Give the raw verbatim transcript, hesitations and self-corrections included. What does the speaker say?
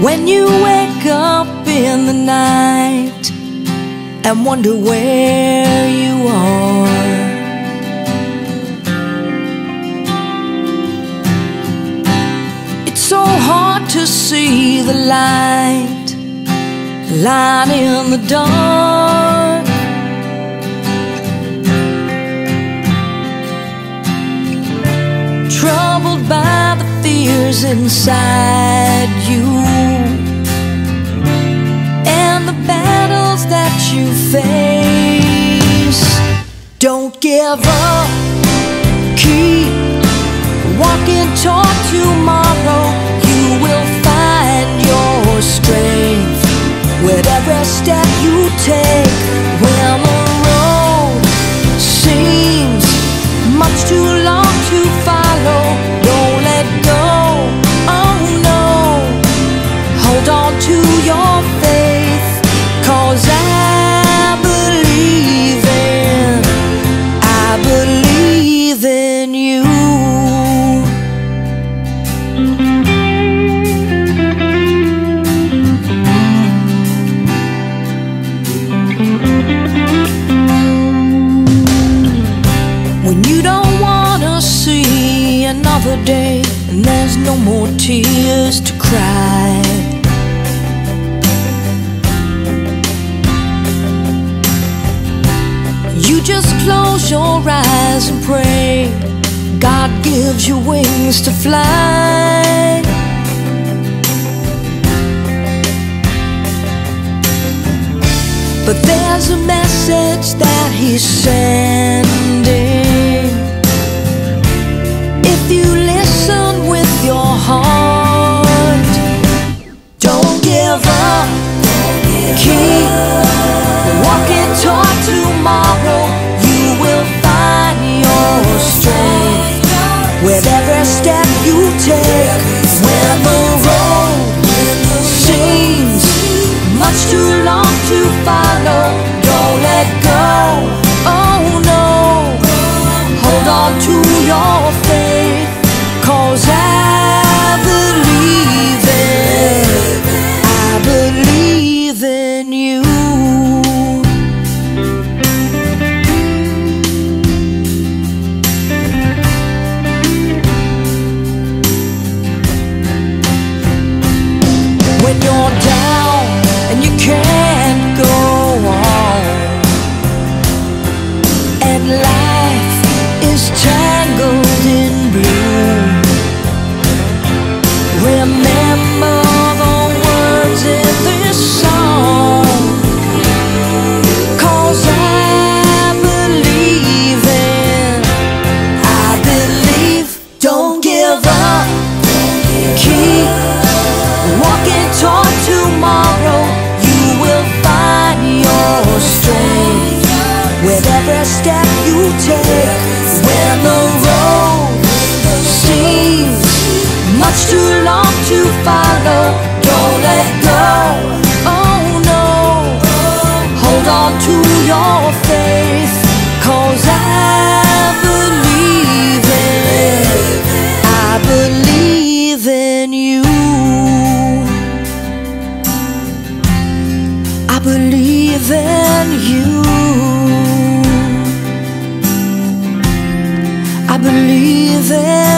When you wake up in the night and wonder where you are, it's so hard to see the light lying in the dark. Troubled by the fears inside you and the battles that you face. Don't give up, keep walking toward tomorrow. You will find your strength with every step you take. When the road seems much too long to follow, don't let go, oh no. Hold on to your faith, 'cause I believe in, I believe in you. When you don't wanna see another day and there's no more tears to cry, you just close your eyes and pray God gives you wings to fly. But there's a message that He's sending. If you listen with your heart, don't give up, keep walking toward tomorrow. You will find your strength with every step you take. When the road seems much too long to follow, don't let go, oh no. Hold on to your faith, 'cause I believe in, I believe in you. When you're down and you can't go on, and life is tangled in blue, remember the words in this song, 'cause I believe in, I believe. Don't give up, keep walking toward tomorrow. You will find your strength with every step you take. When the road seems much too long to follow, don't let go, oh no. Hold on to your faith, 'cause I believe in, I believe in you. I believe in you. I believe in